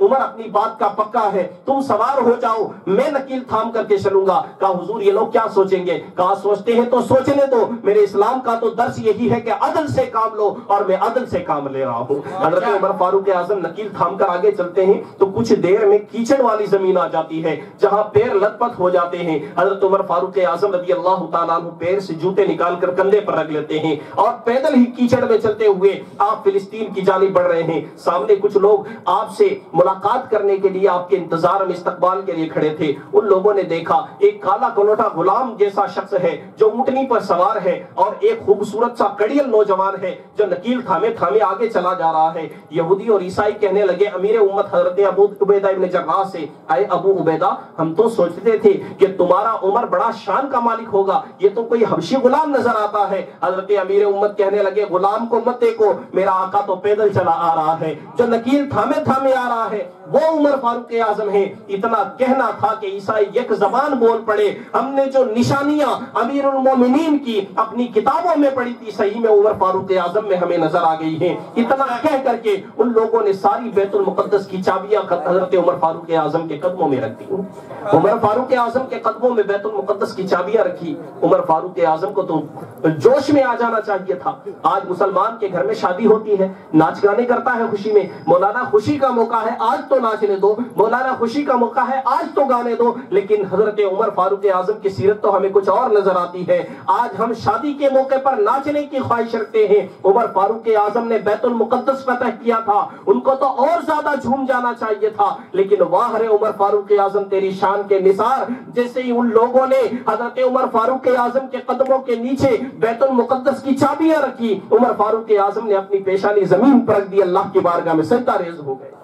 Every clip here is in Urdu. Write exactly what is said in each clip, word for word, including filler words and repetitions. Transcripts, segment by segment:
عمر اپنی بات کا پکا ہے، تم سوار ہو جاؤ، میں نکیل تھام کر کے چلوں گا۔ کہا حضور یہ لوگ کیا سوچیں گے؟ کہا سوچتے ہیں تو سوچنے دو، میرے اسلام کا تو درس یہی ہے کہ عدل سے کام لو، اور میں عدل سے کام لے رہا ہوں۔ حضرت عمر فاروق اعظم نکیل تھام کر آگے چلتے ہیں تو کچھ دیر میں کیچڑ والی زمین آ جاتی ہے جہاں پیر لت پت ہو جاتے ہیں۔ حضرت عمر فاروق اعظم رضی اللہ تعالیٰ عنہ پیر سے جوتے نکال کر کندھے پر رکھ لیتے ہیں اور پیدل ہی کیچڑ میں چلتے ہوئے آپ فلسطین کی جانب بڑھ رہے ہیں۔ سامنے کچھ لوگ آپ سے ملاقات کرنے کے لیے آپ کے انتظار میں استقبال کے لیے کھڑے تھے۔ ان لوگوں نے دیکھا ایک کالا کلوٹا غلام جیسا شخص ہے جو اونٹنی پر سوار ہے، اور ایک خوبصورت سا کڑیل نوجوان ہے جو نکیل تھامے تھامے آگے چلا جا رہا ہے۔ یہودی اور عیسائی کہنے لگے امیر امت حضرت ابو عبیدہ ابن جراح سے، اے ابو عبیدہ ہم تو سوچتے تھے کہ تمہارا عمر بڑا شان کا مالک ہوگا، یہ تو کوئی حبشی غلام نظر آتا ہے۔ حضرت امیر امت کہنے لگے غلام کو مت دیکھو، میرا آقا تو پیدل چلا آ رہا ہے، جو نکیل تھامے تھامے آ رہا ہے وہ عمر فاروق اعظم ہے۔ اتنا کہنا تھا کہ عیسائی یک زبان بول پڑے، ہم نے جو نشانیاں امیر المومنین کی اپنی کتابوں میں پڑھی تھی صحیح میں عمر فاروق اعظم میں ہمیں نظر آ گئی ہیں۔ اتنا کہہ کر کے ان لوگوں نے ساری بیت المقدس کی چابیاں حضرت عمر فاروق اعظم کے قدموں میں رکھ دی۔ عمر فاروق اعظم کے قدموں میں بیت المقدس کی چابیاں رکھی۔ عمر فاروق اعظم کو تو جوش میں آ جانا چاہیے تھا۔ آج مسلمان کے گھر میں شادی ہوتی ہے، ناچ گانے کرتا ہے خوشی میں، مولانا خوشی کا موقع ہے آج تو ناچنے دو، مولانا خوشی کا موقع ہے آج تو گانے دو، لیکن حضرت عمر فاروق اعظم کی سیرت تو ہمیں کچھ اور نظر آتی ہے۔ آج ہم شادی کے موقع پر ناچنے کی خواہش رکھتے ہیں، عمر فاروق اعظم نے بیت المقدس فتح کیا تھا، ان کو تو اور زیادہ جھوم جانا چاہیے تھا، لیکن واہ رے عمر فاروق اعظم تیری شان کے نثار۔ جیسے ہی ان لوگوں نے حضرت عمر فاروق اعظم کے قدموں کے نیچے بیت المقدس کی چابیاں رکھی، عمر فاروق اعظم نے اپنی پیشانی زمین پر رکھ دی، اللہ کی بارگاہ میں سجدہ ریز ہو گئے،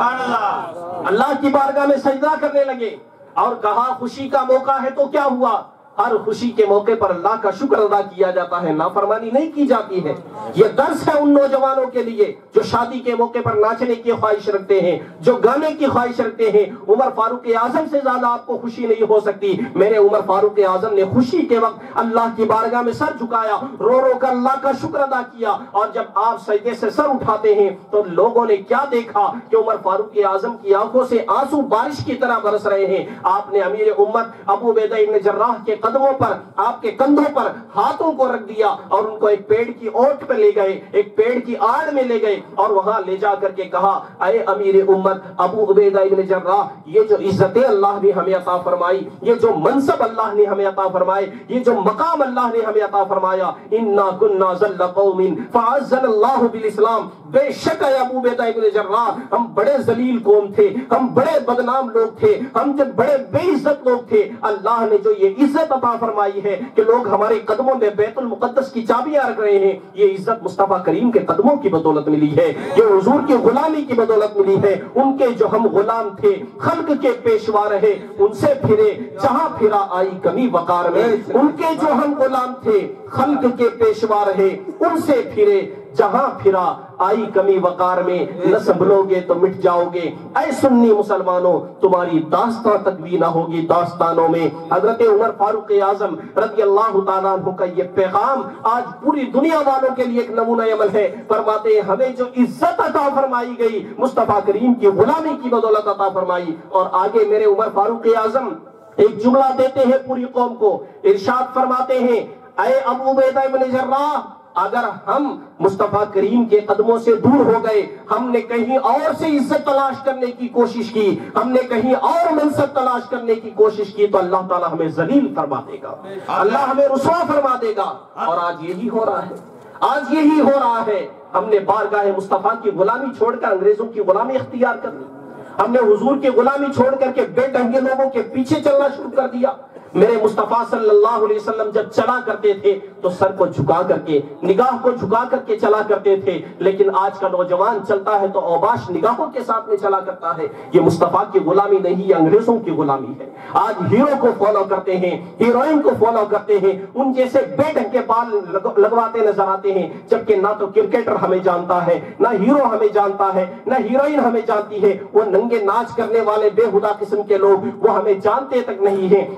اللہ کی بارگاہ میں سجدہ کرنے لگے اور کہا خوشی کا موقع ہے تو کیا ہوا؟ ہر خوشی کے موقع پر اللہ کا شکر ادا کیا جاتا ہے، نافرمانی نہیں کی جاتی ہے۔ یہ درس ہے ان نوجوانوں کے لیے جو شادی کے موقع پر ناچنے کی خواہش رکھتے ہیں، جو گانے کی خواہش رکھتے ہیں۔ عمر فاروق اعظم سے زیادہ آپ کو خوشی نہیں ہو سکتی۔ میرے عمر فاروق اعظم نے خوشی کے وقت اللہ کی بارگاہ میں سر جھکایا، رو رو کر اللہ کا شکر ادا کیا، اور جب آپ سجدے سے سر اٹھاتے ہیں تو لوگوں نے کیا دیکھا کہ عمر فاروق اعظم کی آنکھوں سے آنسو بارش کی طرح برس رہے ہیں۔ آپ نے امیر امت ابو عبیدہ ابن جراح کے قدموں پر، آپ کے کندھوں پر ہاتھوں کو رکھ دیا اور ان کو ایک پیڑ کی اوٹ پہ لے گئے، ایک پیڑ کی آڑ میں لے گئے اور وہاں لے جا کر کے کہا اے امیر امت ابو عبیدہ ابن جراح، یہ جو عزتیں اللہ نے ہمیں عطا فرمائی، یہ جو منصب اللہ نے ہمیں عطا فرمائے، یہ جو مقام اللہ نے ہمیں عطا فرمایا، انا كنا ذل قوم فعزنا اللہ بالاسلام، بے شک اے ابو عبیدہ ابن جراح ہم بڑے ذلیل قوم تھے، ہم بڑے بدنام لوگ تھے، ہم جب بڑے بے عزت لوگ تھے، اللہ نے جو یہ عزت عطا فرمائی ہے کہ لوگ ہمارے قدموں میں بیت المقدس کی چابیاں رکھ رہے ہیں، یہ عزت مصطفیٰ کریم کے قدموں کی بدولت ملی ہے، یہ حضور کی غلامی کی بدولت ملی ہے۔ ان کے جو ہم غلام تھے، خلق کے پیشوا رہے، ان سے پھرے جہاں پھرا آئی کمی وقار میں، ان کے جو ہم غلام تھے، خلق کے پیشوا رہے، ان سے پھرے جہاں پھرا آئی کمی وقار میں، نہ سنبھلو گے تو مٹ جاؤ گے اے سنی مسلمانوں، تمہاری داستان تک بھی نہ ہوگی داستانوں میں۔ حضرت عمر فاروق اعظم رضی اللہ تعالیٰ عنہ کا یہ پیغام آج پوری دنیا والوں کے لیے ایک نمونہ عمل ہے۔ فرماتے ہیں ہمیں جو عزت عطا فرمائی گئی مصطفیٰ کریم کی غلامی کی بدولت عطا فرمائی۔ اور آگے میرے عمر فاروق اعظم ایک جملہ دیتے ہیں پوری قوم کو، ارشاد فرماتے ہیں اے ابو عبیدہ ابن جراح، اگر ہم مصطفیٰ کریم کے قدموں سے دور ہو گئے، ہم نے کہیں اور سے عزت تلاش کرنے کی کوشش کی، ہم نے کہیں اور منصب تلاش کرنے کی کوشش کی، تو اللہ تعالیٰ ہمیں ذلیل فرما دے گا، اللہ ہمیں رسوا فرما دے گا۔ اور آج یہی ہو رہا ہے، آج یہی ہو رہا ہے۔ ہم نے بارگاہ مصطفیٰ کی غلامی چھوڑ کر انگریزوں کی غلامی اختیار کر لی، ہم نے حضور کی غلامی چھوڑ کر کے بے ڈھنگے لوگوں کے پیچھے چلنا شروع کر دیا۔ میرے مصطفیٰ صلی اللہ علیہ وسلم جب چلا کرتے تھے تو سر کو جھکا کر کے، نگاہ کو جھکا کر کے چلا کرتے تھے، لیکن آج کا نوجوان چلتا ہے تو اوباش نگاہوں کے ساتھ میں چلا کرتا ہے۔ یہ مصطفیٰ کی غلامی نہیں، یہ انگریزوں کی غلامی ہے۔ آج ہیرو کو فالو کرتے ہیں، ہیروئن کو فالو کرتے ہیں، ان جیسے بے ڈھنگ کے بال لگواتے نظر آتے ہیں، جبکہ نہ تو کرکٹر ہمیں جانتا ہے، نہ ہیرو ہمیں جانتا ہے، نہ ہیروئن ہمیں جانتی ہے۔ وہ ننگے ناچ کرنے والے بے ہدا قسم کے لوگ وہ ہمیں جانتے تک نہیں ہیں، پہچان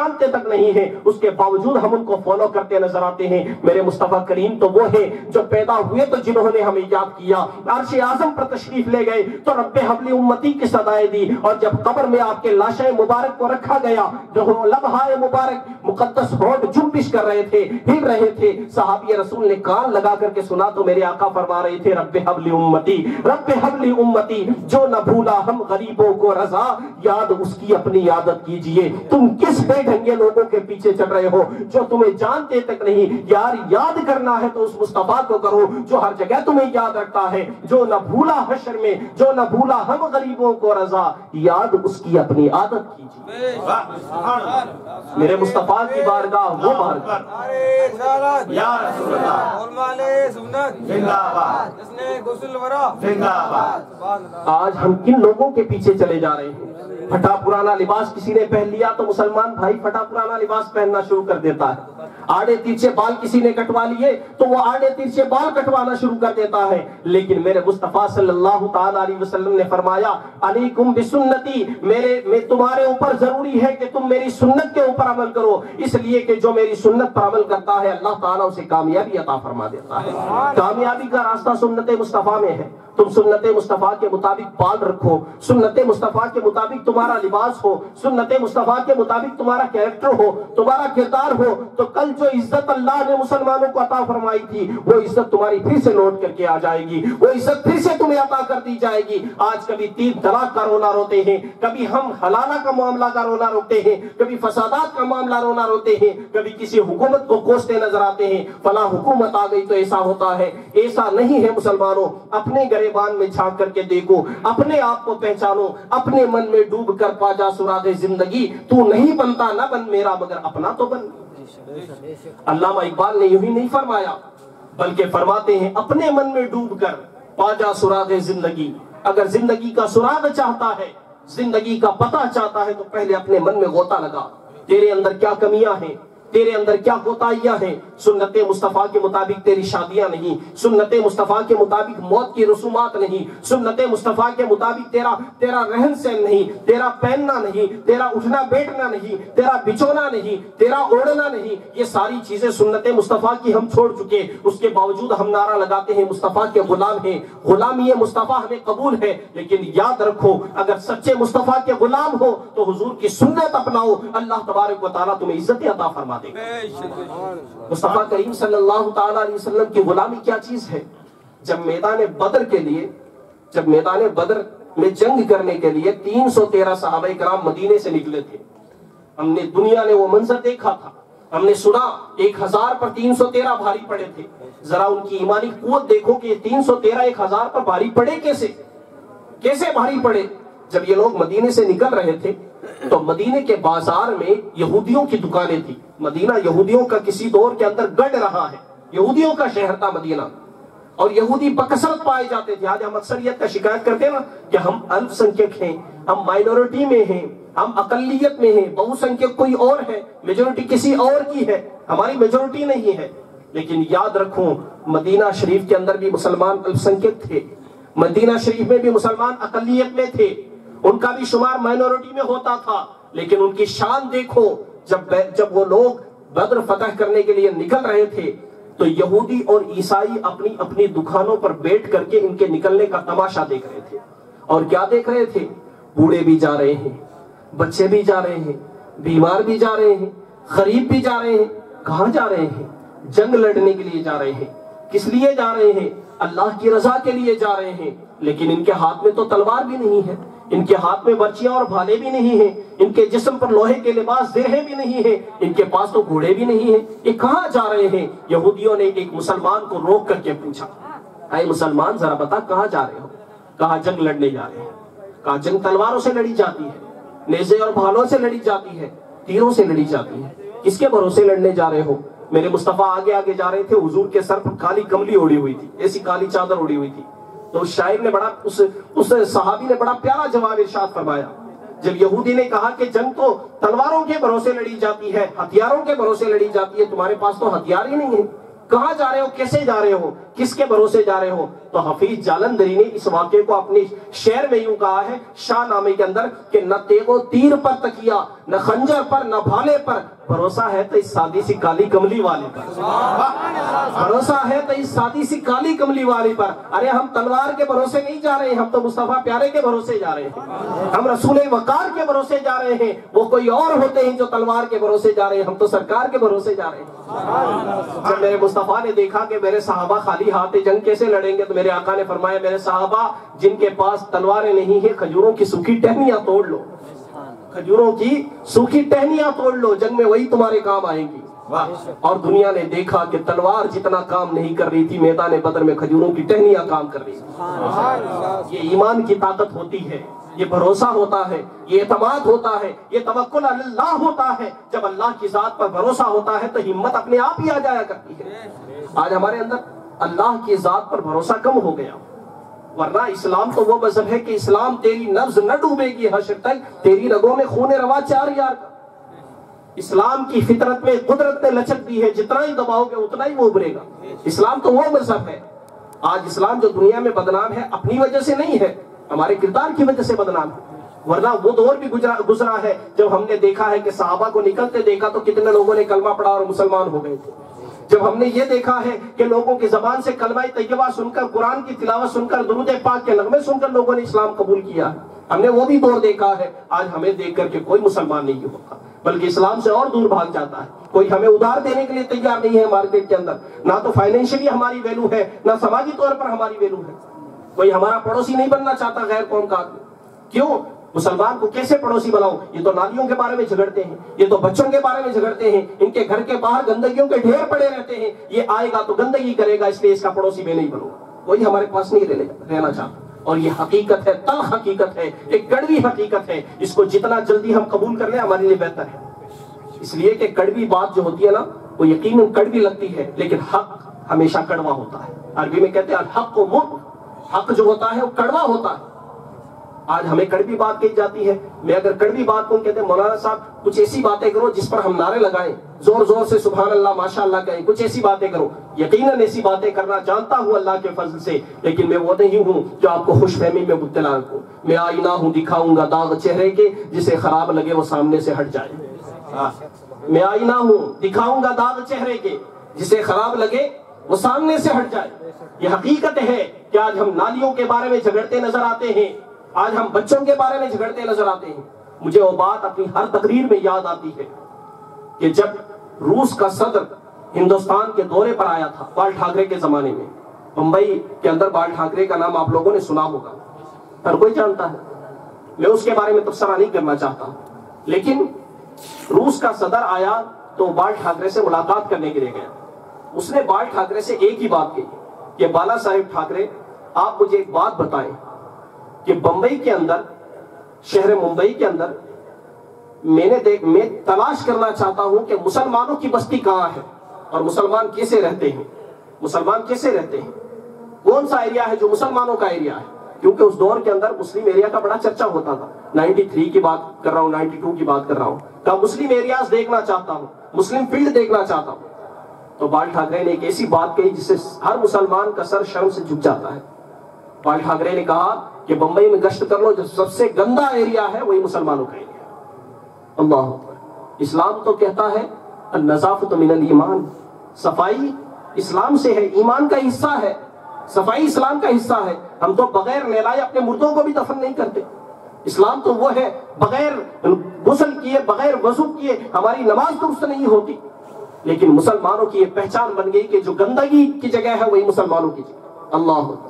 جانتے تک نہیں ہیں، اس کے باوجود ہم ان کو فالو کرتے نظر آتے ہیں۔ میرے مصطفیٰ کریم تو وہ ہیں جو پیدا ہوئے تو جنہوں نے ہمیں یاد کیا، عرش اعظم پر تشریف لے گئے تو رب حبلی امتی کی صدائیں دی، اور جب قبر میں آپ کے لاشیں مبارک کو رکھا گیا، جو لمحہ مبارک مقدس ہونٹ جنبش کر رہے تھے، ہل رہے تھے، صحابی رسول نے کان لگا کر کے سنا تو میرے آقا فرما رہے تھے رب حبلی امتی، رب حبلی امتی، جو نہ بھولا ہم غریبوں کو رضا، یاد اس کی اپنی عادت کیجئے۔ تم کس بے ڈھنگے لوگوں کے پیچھے چل رہے ہو جو تمہیں جانتے تک نہیں؟ یار یاد کرنا ہے تو اس مصطفیٰ کو کرو جو ہر جگہ تمہیں یاد رکھتا ہے، جو نہ بھولا حشر میں، جو نہ بھولا ہم غریبوں کو رضا، یاد اس کی اپنی عادت کیجئے۔ میرے مصطفیٰ کی بارگاہ وہ بارگاہ، یا رسول اللہ، آج ہم کن لوگوں کے پیچھے چلے جا رہے ہیں؟ پھٹا پرانا لباس کسی نے پہن لیا تو مسلمان بھائی پھٹا پرانا لباس پہننا شروع کر دیتا ہے۔ آڑے تیرچے بال کسی نے کٹوا لیے تو وہ آڑے تیرچے بال کٹوانا شروع کر دیتا ہے۔ لیکن میرے مصطفیٰ صلی اللہ تعالی علیہ وسلم نے فرمایا علیکم بسنتی، میرے میں تمہارے اوپر ضروری ہے کہ تم میری سنت کے اوپر عمل کرو، اس لیے کہ جو میری سنت پر عمل کرتا ہے اللہ تعالیٰ اسے کامیابی عطا فرما دیتا ہے۔ کامیابی کا راستہ سنت مصطفیٰ میں ہے۔ تم سنت مصطفیٰ کے مطابق بال رکھو، سنت مصطفیٰ کے مطابق تمہارا لباس ہو، سنت مصطفیٰ کے مطابق تمہارا کیریکٹر ہو، تمہارا کردار ہو، تو کل جو عزت اللہ نے مسلمانوں کو عطا فرمائی تھی وہ عزت تمہاری پھر سے لوٹ کر کے آ جائے گی، وہ عزت پھر سے تمہیں عطا کر دی جائے گی۔ آج کبھی تین طلاق کا رونا روتے ہیں، کبھی ہم حلالہ کا معاملہ کا رونا روتے ہیں، کبھی فسادات کا معاملہ رونا روتے ہیں، کبھی کسی حکومت کو کوستے نظر آتے ہیں، فلاں حکومت آ گئی تو ایسا ہوتا ہے۔ ایسا نہیں ہے مسلمانوں، اپنے گریبان میں جھانک کر کے دیکھو، اپنے آپ کو پہچانو، اپنے من میں ڈوب کر پا جا سراغ زندگی، تو نہیں بنتا نہ بن میرا مگر اپنا تو بن۔ علامہ اقبال نے یوں ہی نہیں فرمایا بلکہ فرماتے ہیں اپنے من میں ڈوب کر پا جا سراغ زندگی۔ اگر زندگی کا سراغ چاہتا ہے، زندگی کا پتہ چاہتا ہے تو پہلے اپنے من میں غوطہ لگا، تیرے اندر کیا کمیاں ہیں، تیرے اندر کیا کوتاہیاں ہیں۔ سنت مصطفیٰ کے مطابق تیری شادیاں نہیں، سنت مصطفیٰ کے مطابق موت کی رسومات نہیں، سنت مصطفیٰ کے مطابق تیرا تیرا رہن سہن نہیں، تیرا پہننا نہیں، تیرا اٹھنا بیٹھنا نہیں، تیرا بچونا نہیں، تیرا اوڑھنا نہیں، یہ ساری چیزیں سنت مصطفیٰ کی ہم چھوڑ چکے۔ اس کے باوجود ہم نعرہ لگاتے ہیں مصطفیٰ کے غلام ہیں، غلامی مصطفیٰ ہمیں قبول ہے، لیکن یاد رکھو اگر سچے مصطفیٰ کے غلام ہو تو حضور کی سنت اپناؤ، اللہ تبارک و تعالیٰ تمہیں عزت عطا فرما دے گا۔ مصطفیٰ کریم صلی اللہ تعالیٰ علیہ وسلم کی غلامی کیا چیز ہے؟ جب میدان بدر کے لیے جب میدان بدر میں جنگ کرنے کے لیے تین سو تیرہ صحابہ کرام مدینے سے نکلے تھے، ہم نے دنیا نے وہ منظر دیکھا تھا، ہم نے سنا ایک ہزار پر تین سو تیرہ بھاری پڑے تھے۔ ذرا ان کی ایمانی قوت دیکھو کہ یہ تین سو تیرہ ایک ہزار پر بھاری پڑے کیسے کیسے بھاری پڑے؟ جب یہ لوگ مدینے سے نکل رہے تھے تو مدینے کے بازار میں یہودیوں کی دکانیں تھی۔ مدینہ یہودیوں کا کسی دور کے اندر گڑ رہا ہے، یہودیوں کا شہر تھا مدینہ، اور یہودی بکثرت پائے جاتے تھے۔ آج ہم اکثریت کا شکایت کرتے ہیں نا کہ ہم الپ سنکھیک ہیں، ہم مائنورٹی میں ہیں، ہم اقلیت میں ہیں، بہو سنکھیک کوئی اور ہے، میجورٹی کسی اور کی ہے، ہماری میجورٹی نہیں ہے۔ لیکن یاد رکھوں مدینہ شریف کے اندر بھی مسلمان الپ سنکھیک تھے، مدینہ شریف میں بھی مسلمان اقلیت میں تھے، ان کا بھی شمار مائنورٹی میں ہوتا تھا، لیکن ان کی شان دیکھو۔ جب جب وہ لوگ بدر فتح کرنے کے لیے نکل رہے تھے تو یہودی اور عیسائی اپنی اپنی دکانوں پر بیٹھ کر کے ان کے نکلنے کا تماشا دیکھ رہے تھے۔ اور کیا دیکھ رہے تھے؟ بوڑھے بھی جا رہے ہیں، بچے بھی جا رہے ہیں، بیمار بھی جا رہے ہیں، غریب بھی جا رہے ہیں۔ کہاں جا رہے ہیں؟ جنگ لڑنے کے لیے جا رہے ہیں۔ کس لیے جا رہے ہیں؟ اللہ کی رضا کے لیے جا رہے ہیں۔ لیکن ان کے ہاتھ میں تو تلوار بھی نہیں ہے، ان کے ہاتھ میں برچیاں اور بھالے بھی نہیں ہیں، ان کے جسم پر لوہے کے لباس زرہیں بھی نہیں ہیں، ان کے پاس تو گھوڑے بھی نہیں ہیں۔ یہ کہاں جا رہے ہیں؟ یہودیوں نے ایک مسلمان کو روک کر کے پوچھا، اے مسلمان ذرا بتا کہاں جا رہے ہو؟ کہا جنگ لڑنے جا رہے ہیں۔ کہا جنگ تلواروں سے لڑی جاتی ہے، نیزے اور بھالوں سے لڑی جاتی ہے، تیروں سے لڑی جاتی ہے، کس کے بھروسے لڑنے جا رہے ہو؟ میرے مصطفیٰ آگے آگے جا رہے تھے، حضور کے سر پر کالی کملی اوڑی ہوئی تھی، ایسی کالی چادر اوڑی ہوئی تھی۔ تو اس شاعر نے بڑا اس اس صحابی نے بڑا پیارا جواب ارشاد فرمایا۔ جب یہودی نے کہا کہ جنگ تو تلواروں کے بھروسے لڑی جاتی ہے، ہتھیاروں کے بھروسے لڑی جاتی ہے، تمہارے پاس تو ہتھیار ہی نہیں ہے، کہاں جا رہے ہو؟ کیسے جا رہے ہو؟ کس کے بھروسے جا رہے ہو؟ تو تو حفیظ جالندری نے اس واقعے کو اپنے شعر میں یوں کہا ہے شاہ نامے کے اندر کہ نہ تیغ و تیر پر تکیا، نہ خنجر پر، نہ بھالے پر، بھروسہ ہے تو اس سادی سی کالی کملی والے پر، بھروسہ ہے تو اس سادی سی کالی کملی والے پر۔ ارے ہم تلوار کے بھروسے نہیں جا رہے ہیں، ہم تو مصطفیٰ پیارے کے بھروسے جا رہے ہیں، ہم رسول وقار کے بھروسے جا رہے ہیں۔ وہ کوئی اور ہوتے ہیں جو تلوار کے بھروسے جا رہے ہیں، ہم تو سرکار کے بھروسے جا رہے ہیں۔ جب میرے مصطفیٰ نے دیکھا کہ میرے صحابہ خالی ہاتھ جنگ کیسے لڑیں گے، تو میرے آقا نے فرمایا میرے صحابہ جن کے پاس تلواریں نہیں ہیں کھجوروں کی سوکھی ٹہنیاں توڑ لو، کھجوروں کی سوکھی ٹہنیاں توڑ لو، جنگ میں وہی تمہارے کام آئیں گی۔ اور دنیا نے دیکھا کہ تلوار جتنا کام نہیں کر رہی تھی، میدان بدر میں کھجوروں کی ٹہنیاں کام کر رہی تھی۔ یہ ایمان کی طاقت ہوتی ہے، یہ بھروسہ ہوتا ہے، یہ اعتماد ہوتا ہے، یہ توکل اللہ ہوتا ہے۔ جب اللہ کی ذات پر بھروسہ ہوتا ہے تو ہمت اپنے آپ ہی آ جایا کرتی ہے۔ آج ہمارے اندر اللہ کی ذات پر بھروسہ کم ہو گیا، ورنہ اسلام تو وہ مذہب ہے کہ اسلام تیری نبض نہ ڈوبے گی حشر تک، تیری رگوں میں خون روا چار یار کا۔ اسلام کی فطرت میں قدرت نے لچک دی ہے، جتنا ہی دباؤ گے اتنا ہی وہ ابھرے گا۔ اسلام تو وہ مذہب ہے۔ آج اسلام جو دنیا میں بدنام ہے اپنی وجہ سے نہیں ہے، ہمارے کردار کی وجہ سے بدنام ہے، ورنہ وہ دور بھی گزرا گزرا ہے جب ہم نے دیکھا ہے کہ صحابہ کو نکلتے دیکھا تو کتنے لوگوں نے کلمہ پڑھا اور مسلمان ہو گئے تھے۔ جب ہم نے یہ دیکھا ہے کہ لوگوں کی زبان سے کلمہ طیبہ سن کر، قرآن کی تلاوت سن کر، درود پاک کے نغمے سن کر لوگوں نے اسلام قبول کیا، ہم نے وہ بھی دور دیکھا ہے۔ آج ہمیں دیکھ کر کے کوئی مسلمان نہیں ہوتا، بلکہ اسلام سے اور دور بھاگ جاتا ہے۔ کوئی ہمیں ادھار دینے کے لیے تیار نہیں ہے مارکیٹ کے اندر، نہ تو فائنینشلی ہماری ویلو ہے، نہ سماجی طور پر ہماری ویلو ہے۔ کوئی ہمارا پڑوسی نہیں بننا چاہتا غیر قوم کا آدمی۔ کیوں؟ مسلمان کو کیسے پڑوسی بناؤ؟ یہ تو نالیوں کے بارے میں جھگڑتے ہیں، یہ تو بچوں کے بارے میں جھگڑتے ہیں، ان کے گھر کے باہر گندگیوں کے ڈھیر پڑے رہتے ہیں، یہ آئے گا تو گندگی کرے گا، اس لیے اس کا پڑوسی میں نہیں بنوں گا۔ کوئی ہمارے پاس نہیں رہنا چاہتا، اور یہ حقیقت ہے، تلخ حقیقت ہے، ایک کڑوی حقیقت ہے۔ اس کو جتنا جلدی ہم قبول کر لیں ہمارے لیے بہتر ہے، اس لیے کہ کڑوی بات جو ہوتی ہے نا وہ یقیناً کڑوی لگتی ہے، لیکن حق ہمیشہ کڑوا ہوتا ہے۔ عربی میں کہتے ہیں الحق و مر، حق جو ہوتا ہے وہ کڑوا ہوتا ہے۔ آج ہمیں کڑوی بات کہی جاتی ہے، میں اگر کڑوی بات کو کہتے ہیں مولانا صاحب کچھ ایسی باتیں کرو جس پر ہم نعرے لگائیں، زور زور سے سبحان اللہ ماشاء اللہ کہیں، کچھ ایسی باتیں کرو۔ یقیناً ایسی باتیں کرنا جانتا ہوں اللہ کے فضل سے، لیکن میں وہ نہیں ہوں جو آپ کو خوش فہمی میں مبتلا رکھوں۔ میں آئینہ ہوں دکھاؤں گا داغ چہرے کے، جسے خراب لگے وہ سامنے سے ہٹ جائے۔ میں آئینہ ہوں دکھاؤں گا داغ چہرے کے، جسے خراب لگے وہ سامنے سے ہٹ جائے۔ یہ حقیقت ہے کہ آج ہم نالیوں کے بارے میں جھگڑتے نظر آتے ہیں، آج ہم بچوں کے بارے میں جھگڑتے نظر آتے ہیں۔ مجھے وہ بات اپنی ہر تقریر میں یاد آتی ہے کہ جب روس کا صدر ہندوستان کے دورے پر آیا تھا بال ٹھاکرے کے زمانے میں، ممبئی کے اندر بال ٹھاکرے کا نام آپ لوگوں نے سنا ہوگا، ہر کوئی جانتا ہے، میں اس کے بارے میں تبصرہ نہیں کرنا چاہتا، لیکن روس کا صدر آیا تو بال ٹھاکرے سے ملاقات کرنے کے لیے گیا۔ اس نے بال ٹھاکرے سے ایک ہی بات کہی کہ بالا صاحب ٹھاکرے آپ مجھے ایک بات بتائیں کہ بمبئی کے اندر، شہر ممبئی کے اندر میں نے دیکھ میں تلاش کرنا چاہتا ہوں کہ مسلمانوں کی بستی کہاں ہے اور مسلمان کیسے رہتے ہیں، مسلمان کیسے رہتے ہیں، کون سا ایریا ہے جو مسلمانوں کا ایریا ہے، کیونکہ اس دور کے اندر مسلم ایریا کا بڑا چرچا ہوتا تھا۔ نائنٹی تھری کی بات کر رہا ہوں، نائنٹی ٹو کی بات کر رہا ہوں، کہ مسلم ایریاز دیکھنا چاہتا ہوں، مسلم فیلڈ دیکھنا چاہتا ہوں۔ تو بال ٹھاکرے نے ایک ایسی بات کہی جس سے ہر مسلمان کا سر شرم سے جھک جاتا ہے۔ بال ٹھاکرے نے کہا کہ بمبئی میں گشت کر لو، جو سب سے گندا ایریا ہے وہی مسلمانوں کا ایریا ہے۔ اللہ اکبر۔ اسلام تو کہتا ہے النظافۃ من الایمان، صفائی اسلام سے ہے، ایمان کا حصہ ہے، صفائی اسلام کا حصہ ہے۔ ہم تو بغیر نہلائے اپنے مردوں کو بھی دفن نہیں کرتے۔ اسلام تو وہ ہے بغیر غسل کیے، بغیر وضو کیے ہماری نماز درست نہیں ہوتی، لیکن مسلمانوں کی یہ پہچان بن گئی کہ جو گندگی کی جگہ ہے وہی مسلمانوں کی جگہ۔ اللہ اکبر۔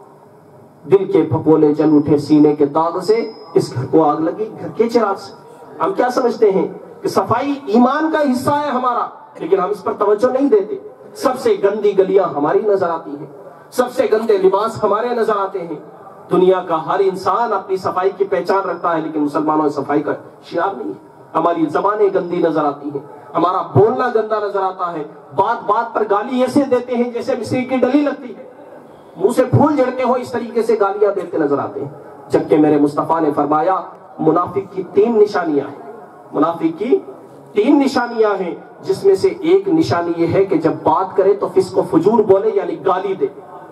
دل کے پھپولے جل اٹھے سینے کے داغ سے، اس گھر کو آگ لگی گھر کے چراغ سے۔ ہم کیا سمجھتے ہیں کہ صفائی ایمان کا حصہ ہے ہمارا، لیکن ہم اس پر توجہ نہیں دیتے۔ سب سے گندی گلیاں ہماری نظر آتی ہیں، سب سے گندے لباس ہمارے نظر آتے ہیں۔ دنیا کا ہر انسان اپنی صفائی کی پہچان رکھتا ہے، لیکن مسلمانوں میں صفائی کا شعار نہیں ہے۔ ہماری زبانیں گندی نظر آتی ہیں، ہمارا بولنا گندا نظر آتا ہے، بات بات پر گالی ایسے دیتے ہیں جیسے مصری کی ڈلی لگتی ہے، منہ سے پھول جھڑتے ہو اس طریقے سے گالیاں دیتے نظر آتے ہیں۔ جبکہ میرے مصطفیٰ نے فرمایا منافق کی تین نشانیاں ہیں، منافق کی تین نشانیاں ہیں، جس میں سے ایک نشانی یہ ہے کہ جب بات کرے تو فسق و فجور بولے، یعنی گالی دے۔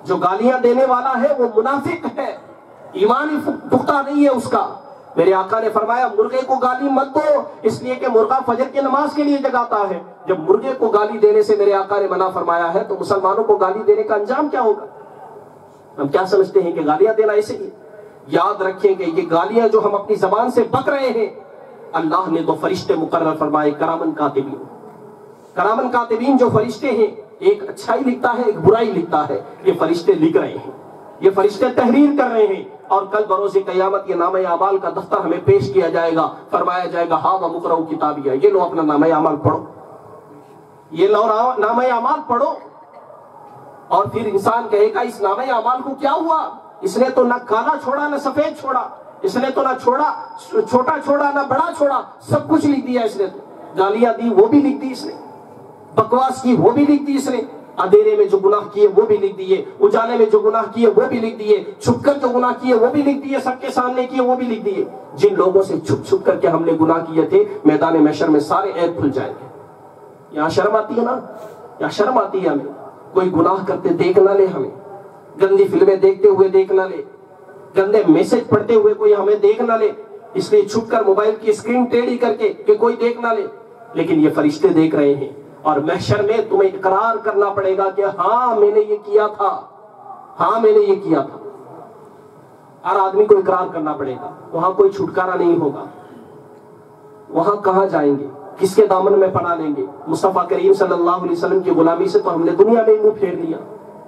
جو گالیاں دینے والا ہے وہ منافق ہے، ایمان ہی پختہ نہیں ہے اس کا۔ میرے آقا نے فرمایا مرغے کو گالی مت دو، اس لیے کہ مرغا فجر کی نماز کے لیے جگاتا ہے۔ جب مرغے کو گالی دینے سے میرے آقا نے منع فرمایا ہے تو مسلمانوں کو گالی دینے کا انجام کیا ہوگا؟ ہم کیا سمجھتے ہیں کہ گالیاں دینا ایسے ہی؟ یاد رکھیں کہ یہ گالیاں جو ہم اپنی زبان سے بک رہے ہیں، اللہ نے تو فرشتے مقرر فرمائے کرامن کاتبین۔ کرامن کاتبین جو فرشتے ہیں، ایک اچھائی لکھتا ہے ایک برائی لکھتا ہے، یہ فرشتے لکھ رہے ہیں، یہ فرشتے تحریر کر رہے ہیں، اور کل بروز قیامت یہ نامہ اعمال کا دفتر ہمیں پیش کیا جائے گا، فرمایا جائے گا ہاں مقرؤ کتابیہ، یہ لو اپنا نامہ اعمال پڑھو، یہ لو نامہ اعمال پڑھو۔ اور پھر انسان کہے گا اس نامہ اعمال کو کیا ہوا؟ اس نے تو نہ کالا چھوڑا نہ سفید چھوڑا، اس نے تو نہ چھوڑا چھوٹا چھوڑا نہ بڑا چھوڑا، سب کچھ لکھ دیا اس نے، تو گالیاں دی وہ بھی لکھ دی اس نے، بکواس کی وہ بھی لکھ دی اس نے، اندھیرے میں جو گناہ کیے وہ بھی لکھ دیے، اجالے میں جو گناہ کیے وہ بھی لکھ دیے، چھپ کر جو گناہ کیے وہ بھی لکھ دیے، سب کے سامنے کیے وہ بھی لکھ دیے۔ جن لوگوں سے چھپ چھپ کر کے ہم نے گناہ کیے تھے، میدان محشر میں سارے عیب کھل جائیں گے۔ یہاں شرم آتی ہے نا، یہاں شرم آتی ہے ہمیں، کوئی گناہ کرتے دیکھ نہ لے، ہمیں گندی فلمیں دیکھتے ہوئے دیکھ نہ لے، گندے میسج پڑھتے ہوئے کوئی ہمیں دیکھ نہ لے، اس لیے چھپ کر موبائل کی اسکرین ٹیڑھی کر کے کہ کوئی دیکھ نہ لے، لیکن یہ فرشتے دیکھ رہے ہیں، اور محشر میں تمہیں اقرار کرنا پڑے گا کہ ہاں میں نے یہ کیا تھا، ہاں میں نے یہ کیا تھا۔ ہر آدمی کو اقرار کرنا پڑے گا، وہاں کوئی چھٹکارا نہیں ہوگا۔ وہاں کہاں جائیں گے؟ کس کے دامن میں پناہ لیں گے؟ مصطفیٰ کریم صلی اللہ علیہ وسلم کی غلامی سے تو ہم نے دنیا میں منہ پھیر لیا،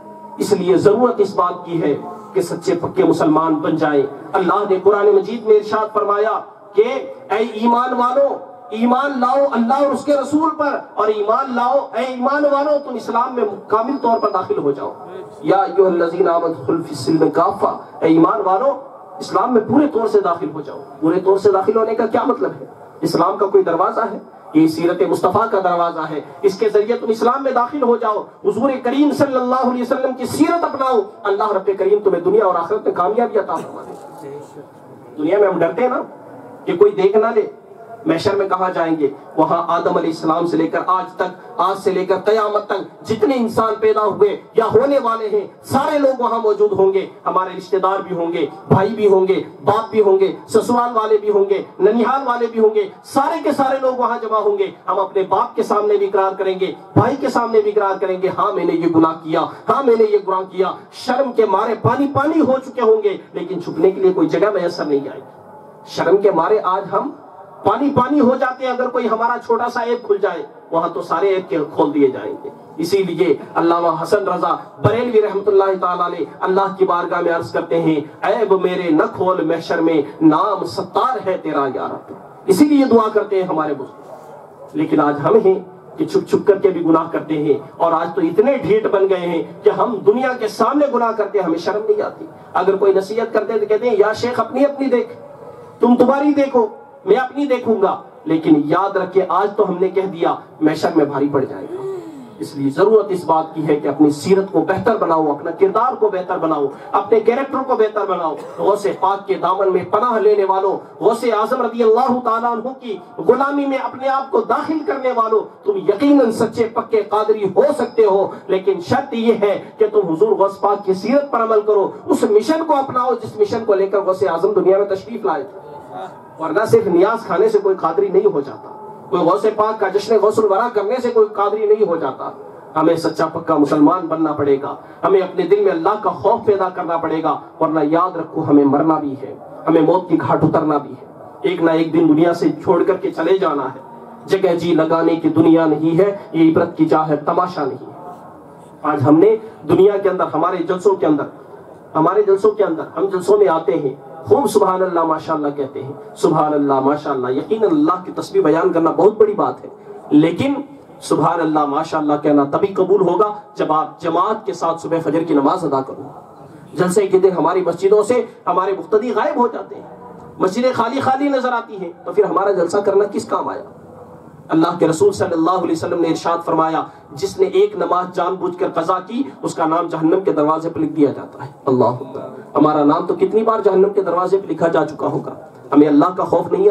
اس لیے ضرورت اس بات کی ہے کہ سچے پکے مسلمان بن جائیں۔ اللہ نے قرآن مجید میں ارشاد فرمایا کہ اے ایمان والو، ایمان لاؤ اللہ اور اس کے رسول پر، اور ایمان لاؤ اے ایمان والو تم اسلام میں کامل طور پر داخل ہو جاؤ۔ یا ایھا الذین آمنوا ادخلوا فی السلم کافہ، اے ایمان والو اسلام میں پورے طور سے داخل ہو جاؤ۔ پورے طور سے داخل ہونے کا کیا مطلب ہے؟ اسلام کا کوئی دروازہ ہے؟ یہ سیرت مصطفیٰ کا دروازہ ہے، اس کے ذریعے تم اسلام میں داخل ہو جاؤ، حضور کریم صلی اللہ علیہ وسلم کی سیرت اپناؤ، اللہ رب کریم تمہیں دنیا اور آخرت میں کامیابی عطا فرما دے۔ دنیا میں ہم ڈرتے ہیں نا کہ کوئی دیکھ نہ لے، محشر میں کہاں جائیں گے؟ وہاں آدم علیہ السلام سے لے کر آج تک، آج سے لے کر قیامت تک جتنے انسان پیدا ہوئے یا ہونے والے ہیں، سارے لوگ وہاں موجود ہوں گے، ہمارے رشتہ دار بھی ہوں گے، بھائی بھی ہوں گے، باپ بھی ہوں گے، سسرال والے بھی ہوں گے، ننیحال والے بھی ہوں گے، سارے کے سارے لوگ وہاں جمع ہوں گے۔ ہم اپنے باپ کے سامنے بھی اقرار کریں گے، بھائی کے سامنے بھی اقرار کریں گے، ہاں میں نے یہ گناہ کیا، ہاں میں نے یہ گناہ کیا۔ شرم کے مارے پانی پانی ہو چکے ہوں گے، لیکن چھپنے کے لیے کوئی جگہ میسر نہیں آئے گی۔ شرم کے مارے آج ہم پانی پانی ہو جاتے ہیں، اگر کوئی ہمارا چھوٹا سا عیب کھل جائے وہاں تو سارے عیب کے کھول دیے جائیں گے۔ اسی لیے علامہ حسن رضا بریلوی رحمۃ اللہ تعالی علیہ اللہ کی بارگاہ میں عرض کرتے ہیں، عیب میرے نہ کھول محشر میں، نام ستار ہے تیرا یا رب۔ اسی لیے دعا کرتے ہیں ہمارے بزرگ، لیکن آج ہم ہیں کہ چھپ چھپ کر کے بھی گناہ کرتے ہیں، اور آج تو اتنے ڈھیٹ بن گئے ہیں کہ ہم دنیا کے سامنے گناہ کرتے ہیں، ہمیں شرم نہیں آتی۔ اگر کوئی نصیحت کرتے تو کہتے ہیں یا شیخ اپنی اپنی دیکھ، تم تمہاری دیکھو میں اپنی دیکھوں گا، لیکن یاد رکھے آج تو ہم نے کہہ دیا، محشر میں بھاری پڑ جائے گا۔ اس لیے ضرورت اس بات کی ہے کہ اپنی سیرت کو بہتر بناؤ، اپنا کردار کو بہتر بناؤ، اپنے کیریکٹر کو بہتر بناؤ۔ غوث پاک کے دامن میں پناہ لینے والوں، غوث اعظم رضی اللہ تعالیٰ عنہ کی غلامی میں اپنے آپ کو داخل کرنے والوں، تم یقیناً سچے پکے قادری ہو سکتے ہو، لیکن شرط یہ ہے کہ تم حضور غوث پاک کی سیرت پر عمل کرو، اس مشن کو اپناؤ جس مشن کو لے کر غوث اعظم دنیا میں تشریف لائے تھے۔ ورنہ صرف نیاز کھانے سے کوئی قادری نہیں ہو جاتا، کوئی غوث پاک کا جشن غوث الورا کرنے سے کوئی قادری نہیں ہو جاتا۔ ہمیں سچا پکا مسلمان بننا پڑے گا، ہمیں اپنے دل میں اللہ کا خوف پیدا کرنا پڑے گا، ورنہ یاد رکھو ہمیں مرنا بھی ہے، ہمیں موت کی گھاٹ اترنا بھی ہے، ایک نہ ایک دن دنیا سے چھوڑ کر کے چلے جانا ہے۔ جگہ جی لگانے کی دنیا نہیں ہے، یہ عبرت کی جا ہے، تماشا نہیں ہے۔ آج ہم نے دنیا کے اندر، ہمارے جلسوں کے اندر ہمارے جلسوں کے اندر ہم جلسوں میں آتے ہیں، خوب سبحان اللہ ماشاءاللہ کہتے ہیں، سبحان اللہ ماشاءاللہ، یقیناً اللہ کی تسبیح بیان کرنا بہت بڑی بات ہے، لیکن سبحان اللہ ماشاءاللہ کہنا تبھی قبول ہوگا جب آپ جماعت کے ساتھ صبح فجر کی نماز ادا کرو۔ جلسے کے دن ہماری مسجدوں سے ہمارے مقتدی غائب ہو جاتے ہیں، مسجدیں خالی خالی نظر آتی ہیں، تو پھر ہمارا جلسہ کرنا کس کام آیا؟ اللہ کے رسول صلی اللہ علیہ وسلم نے ارشاد فرمایا، جس نے ایک نماز جان بوجھ کر قضا کی اس کا نام جہنم کے دروازے پر لکھ دیا جاتا ہے۔ اللہ اکبر، ہمارا نام تو کتنی بار جہنم کے دروازے پر لکھا جا چکا ہوگا۔ ہمیں اللہ کا خوف نہیں آتا،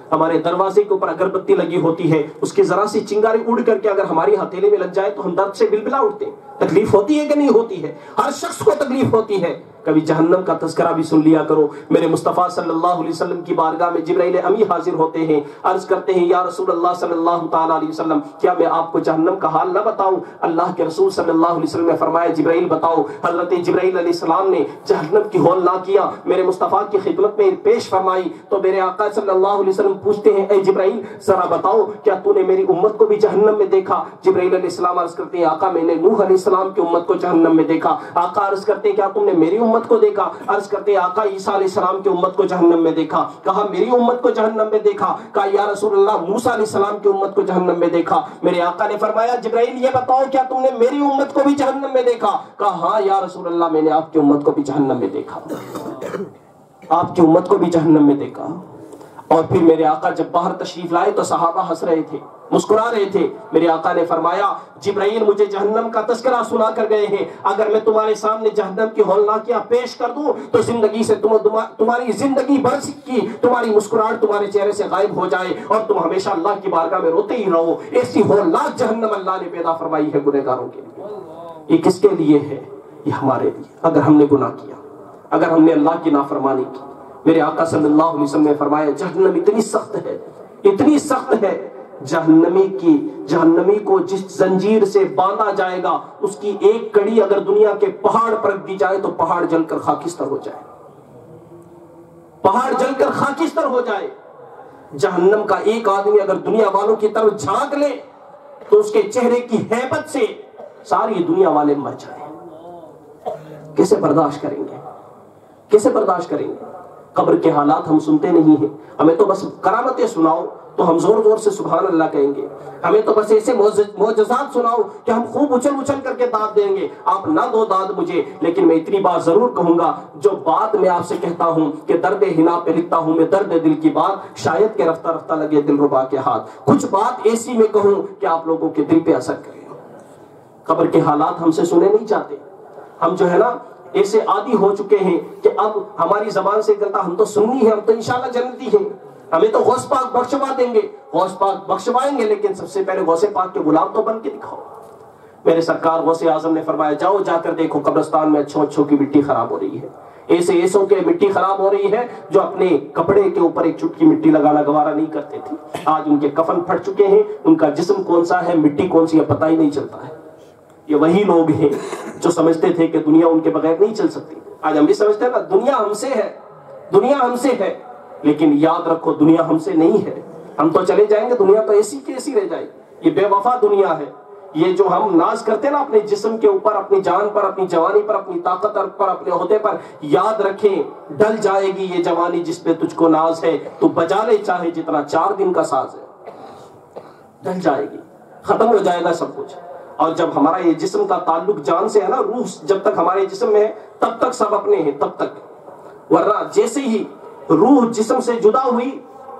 ہمارے دروازے کے اوپر اگر بتی لگی ہوتی ہے، اس کی ذرا سی چنگاری اڑ کر کے اگر ہماری ہتھیلی میں لگ جائے تو ہم درد سے بلبلا اٹھتے ہیں. تکلیف ہوتی ہے کہ نہیں ہوتی ہے؟ ہر شخص کو تکلیف ہوتی ہے. کبھی جہنم کا تذکرہ بھی سن لیا کرو. میرے مصطفیٰ صلی اللہ علیہ وسلم کی بارگاہ میں جبرائیل امی حاضر ہوتے ہیں، عرض کرتے ہیں یا رسول اللہ صلی اللہ تعالیٰ علیہ وسلم کیا میں آپ کو جہنم کا حال نہ بتاؤں؟ اللہ کے رسول صلی اللہ علیہ وسلم نے فرمایا جبرائیل بتاؤ. حضرت جبرائیل علیہ السلام نے جہنم کی ہول نہ کیا، میرے مصطفیٰ کی خدمت میں پیش فرمائی تو میرے آقا صلی اللہ علیہ وسلم پوچھتے ہیں اے جبرائیل ذرا بتاؤ کیا تو نے میری امت کو بھی جہنم میں دیکھا؟ جبرائیل علیہ السلام عرض کرتے ہیں آقا میں نے نوح علیہ السلام کی امت کو جہنم میں دیکھا. آقا عرض کرتے ہیں کیا تم نے میری امت کو دیکھا؟ عرض کرتے ہیں آقا عیسیٰ علیہ السلام کی امت کو جہنم میں دیکھا. کہا میری امت کو جہنم میں دیکھا. کہا یا رسول اللہ موسیٰ علیہ السلام کی امت کو جہنم میں دیکھا. میرے آقا نے فرمایا جبرائیل یہ بتاؤ کیا تم نے میری امت کو بھی جہنم میں دیکھا؟ کہا ہاں یا رسول اللہ میں نے آپ کی امت کو بھی جہنم میں دیکھا. آپ کی امت کو بھی جہنم میں دیکھا. اور پھر میرے آقا جب باہر تشریف لائے تو صحابہ ہنس رہے تھے، مسکرا رہے تھے. میرے آقا نے فرمایا جبرائیل مجھے جہنم کا تذکرہ سنا کر گئے ہیں، اگر میں تمہارے سامنے جہنم کی ہولناکیاں پیش کر دوں تو زندگی سے تم تمہاری زندگی بھر کی تمہاری مسکراہٹ تمہارے چہرے سے غائب ہو جائے اور تم ہمیشہ اللہ کی بارگاہ میں روتے ہی رہو. ایسی ہولناک جہنم اللہ نے پیدا فرمائی ہے گنہگاروں کے لیے. یہ کس کے لیے ہے؟ یہ ہمارے لیے. اگر ہم نے گناہ کیا، اگر ہم نے اللہ کی نافرمانی کی، میرے آقا صلی اللہ علیہ وسلم نے فرمایا جہنم اتنی سخت ہے، اتنی سخت ہے، جہنمی کی جہنمی کو جس زنجیر سے باندھا جائے گا اس کی ایک کڑی اگر دنیا کے پہاڑ پر رکھ دی جائے تو پہاڑ جل کر خاکستر ہو جائے. پہاڑ جل کر خاکستر ہو جائے. جہنم کا ایک آدمی اگر دنیا والوں کی طرف جھانک لے تو اس کے چہرے کی ہیبت سے ساری دنیا والے مر جائیں. کیسے برداشت کریں گے؟ کیسے برداشت کریں گے؟ قبر کے حالات ہم سنتے نہیں ہیں. ہمیں تو بس کرامتیں سناؤ تو ہم زور زور سے سبحان اللہ کہیں گے. ہمیں تو بس ایسے معجزات سناؤ کہ ہم خوب اچھل اچھل کر کے داد دیں گے. آپ نہ دو داد مجھے، لیکن میں اتنی بات ضرور کہوں گا جو بات میں آپ سے کہتا ہوں کہ درد ہنا پہ لکھتا ہوں میں درد دل کی بات، شاید کہ رفتہ رفتہ لگے دل ربا کے ہاتھ. کچھ بات ایسی میں کہوں کہ آپ لوگوں کے دل پہ اثر کرے. قبر کے حالات ہم سے سنے نہیں جاتے. ہم جو ہے نا ایسے عادی ہو چکے ہیں کہ اب ہماری زبان سے کہتا ہم تو سنی ہے، ہم تو انشاءاللہ جنتی ہیں، ہمیں تو غوث پاک بخشوا دیں گے. غوث پاک بخشوائیں گے لیکن سب سے پہلے غوث پاک کے غلام تو بن کے دکھاؤ. میرے سرکار غوث اعظم نے فرمایا جاؤ جا کر دیکھو قبرستان میں اچھوں اچھوں کی مٹی خراب ہو رہی ہے. ایسے ایسوں کے مٹی خراب ہو رہی ہے جو اپنے کپڑے کے اوپر ایک چٹکی مٹی لگانا گوارا نہیں کرتے تھے. آج ان کے کفن پھٹ چکے ہیں، ان کا جسم کون سا ہے، مٹی کون سی ہے، پتہ ہی نہیں چلتا ہے. یہ وہی لوگ ہیں جو سمجھتے تھے کہ دنیا ان کے بغیر نہیں چل سکتی. آج ہم بھی سمجھتے ہیں نا دنیا ہم سے ہے، دنیا ہم سے ہے، لیکن یاد رکھو دنیا ہم سے نہیں ہے. ہم تو چلے جائیں گے، دنیا تو ایسی کی ایسی رہ جائے گی. یہ بے وفا دنیا ہے. یہ جو ہم ناز کرتے ہیں نا اپنے جسم کے اوپر، اپنی جان پر، اپنی جوانی پر، اپنی طاقت پر، اپنے عہدے پر، یاد رکھیں ڈل جائے گی یہ جوانی جس پہ تجھ کو ناز ہے. تو بجا لے چاہے جتنا چار دن کا ساز ہے، ڈل جائے گی، ختم ہو جائے گا سب کچھ. اور جب ہمارا یہ جسم کا تعلق جان سے ہے نا، روح جب تک ہمارے جسم میں ہے تب تک سب اپنے ہیں، تب تک. ورنہ جیسے ہی روح جسم سے جدا ہوئی،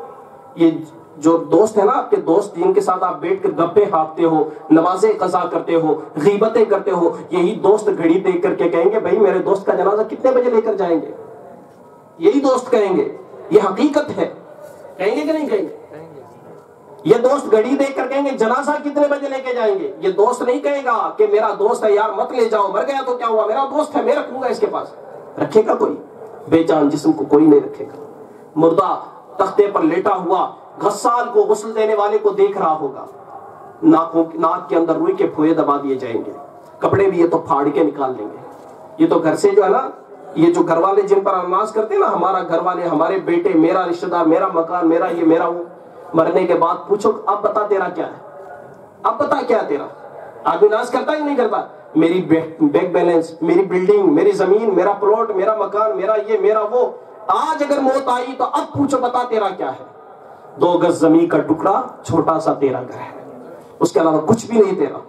یہ جو دوست ہے نا آپ کے دوست جن کے ساتھ آپ بیٹھ کر گپے ہانپتے ہو، نمازیں قضا کرتے ہو، غیبتیں کرتے ہو، یہی دوست گھڑی دیکھ کر کے کہیں گے بھائی میرے دوست کا جنازہ کتنے بجے لے کر جائیں گے. یہی دوست کہیں گے، یہ حقیقت ہے. کہیں گے کہ نہیں کہیں گے؟ یہ دوست گھڑی دیکھ کر کہیں گے جنازہ کتنے بجے لے کے جائیں گے. یہ دوست نہیں کہے گا کہ میرا دوست ہے یار مت لے جاؤ، مر گیا تو کیا ہوا، میرا دوست ہے میں رکھوں گا اس کے پاس. رکھے گا کوئی؟ بے جان جسم کو کوئی نہیں رکھے گا. مردہ تختے پر لیٹا ہوا غسال کو غسل دینے والے کو دیکھ رہا ہوگا. ناکوں ناک کے اندر روئی کے پھوئے دبا دیے جائیں گے، کپڑے بھی یہ تو پھاڑ کے نکال لیں گے. یہ تو گھر سے جو ہے نا، یہ جو گھر والے جن پر نماز کرتے ہیں نا، ہمارا گھر والے، ہمارے بیٹے، میرا رشتہ دار، میرا مکان، میرا یہ میرا وہ، مرنے کے بعد پوچھو اب بتا تیرا کیا ہے، اب بتا کیا تیرا. آدمی ناز کرتا ہی نہیں کرتا. میری بینک بیلنس، میری بلڈنگ، میری زمین، میرا پلاٹ، میرا مکان، میرا یہ میرا وہ. آج اگر موت آئی تو اب پوچھو بتا تیرا کیا ہے. دو گز زمین کا ٹکڑا، چھوٹا سا تیرا گھر ہے، اس کے علاوہ کچھ بھی نہیں تیرا.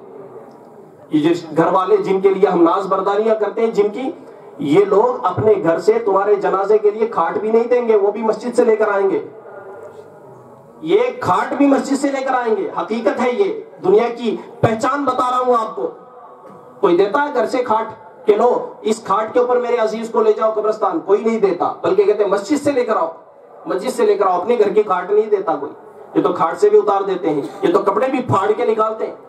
یہ گھر والے جن کے لیے ہم ناز برداریاں کرتے ہیں، جن کی یہ لوگ اپنے گھر سے تمہارے جنازے کے لیے کھاٹ بھی نہیں دیں گے، وہ بھی مسجد سے لے کر آئیں گے. یہ کھاٹ بھی مسجد سے لے کر آئیں گے. حقیقت ہے، یہ دنیا کی پہچان بتا رہا ہوں آپ کو. کوئی دیتا ہے گھر سے کھاٹ کہ لو اس کھاٹ کے اوپر میرے عزیز کو لے جاؤ قبرستان؟ کوئی نہیں دیتا، بلکہ کہتے ہیں مسجد سے لے کر آؤ. مسجد سے لے کر آؤ، اپنے گھر کی کھاٹ نہیں دیتا کوئی، یہ تو کھاٹ سے بھی اتار دیتے ہیں، یہ تو کپڑے بھی پھاڑ کے نکالتے ہیں،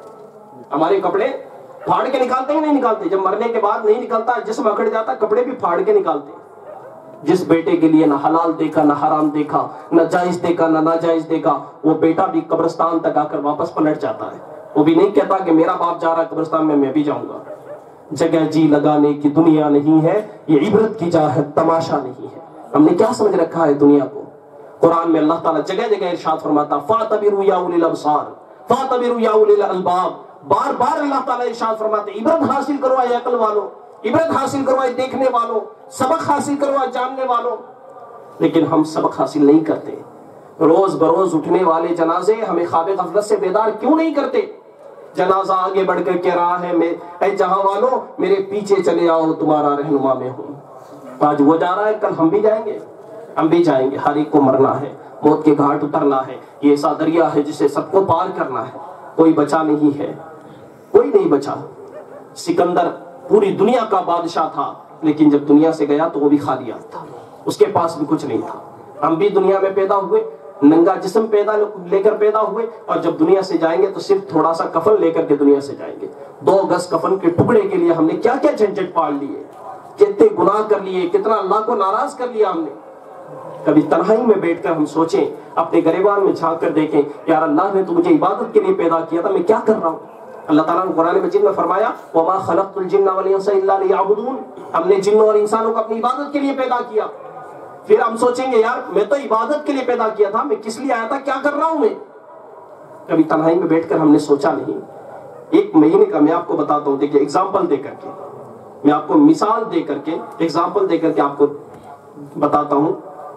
ہمارے کپڑے پھاڑ کے نکالتے ہیں نہیں نکالتے، جب مرنے کے بعد نہیں نکلتا جسم اکڑ جاتا کپڑے بھی پھاڑ کے نکالتے ہیں۔ جس بیٹے کے لیے نہ حلال دیکھا نہ حرام دیکھا، نہ جائز دیکھا نہ ناجائز دیکھا، وہ بیٹا بھی قبرستان تک آ کر واپس پلٹ جاتا ہے، وہ بھی نہیں کہتا کہ میرا باپ جا رہا ہے قبرستان میں میں بھی جاؤں گا۔ جگہ جی لگانے کی دنیا نہیں ہے، یہ عبرت کی جا ہے، تماشا نہیں ہے۔ ہم نے کیا سمجھ رکھا ہے دنیا کو؟ قرآن میں اللہ تعالیٰ جگہ جگہ ارشاد فرماتا فَاعْتَبِرُوا يَا أُولِي الْأَبْصَارِ فَاعْتَبِرُوا يَا أُولِي الْأَلْبَابِ، بار بار اللہ تعالیٰ ارشاد فرماتے عبرت حاصل کرو اے عقل والو، عبرت حاصل کرو اے دیکھنے والوں، سبق حاصل کرو اے جاننے والوں۔ لیکن ہم سبق حاصل نہیں کرتے۔ روز بروز اٹھنے والے جنازے ہمیں خواب غفلت سے بیدار کیوں نہیں کرتے؟ جنازہ آگے بڑھ کر کہہ رہا ہے میں اے جہاں والوں میرے پیچھے چلے آؤ تمہارا رہنما میں ہوں۔ آج وہ جا رہا ہے، کل ہم بھی جائیں گے، ہم بھی جائیں گے، ہر ایک کو مرنا ہے، موت کے گھاٹ اترنا ہے، یہ ایسا دریا ہے جسے سب کو پار کرنا ہے، کوئی بچا نہیں ہے، کوئی نہیں بچا۔ سکندر پوری دنیا کا بادشاہ تھا، لیکن جب دنیا سے گیا تو وہ بھی خالی ہاتھ تھا، اس کے پاس بھی کچھ نہیں تھا۔ ہم بھی دنیا میں پیدا ہوئے، ننگا جسم پیدا لے کر پیدا ہوئے، اور جب دنیا سے جائیں گے تو صرف تھوڑا سا کفن لے کر کے دنیا سے جائیں گے۔ دو گز کفن کے ٹکڑے کے لیے ہم نے کیا کیا جھنجھٹ پال لیے، کتنے گناہ کر لیے، کتنا اللہ کو ناراض کر لیا ہم نے۔ کبھی تنہائی میں بیٹھ کر ہم سوچیں، اپنے گریبان میں جھانک کر دیکھیں، یار اللہ نے تو مجھے عبادت کے لیے پیدا کیا تھا، میں کیا کر رہا ہوں؟ اللہ تعالیٰ نے قرآن مجید میں فرمایا وَمَا خَلَقْتُ الْجِنَّ وَالْإِنسَ إِلَّا لِيَعْبُدُونَ، ہم نے جنوں اور انسانوں کو اپنی عبادت کے لیے پیدا کیا۔ پھر ہم سوچیں گے یار میں تو عبادت کے لیے پیدا کیا تھا، میں کس لیے آیا تھا، کیا کر رہا ہوں میں؟ کبھی تنہائی میں بیٹھ کر ہم نے سوچا نہیں۔ ایک مہینے کا میں آپ کو بتاتا ہوں، دیکھیے ایگزامپل دے کر کے، میں آپ کو مثال دے کر کے ایگزامپل دے کر کے آپ کو بتاتا ہوں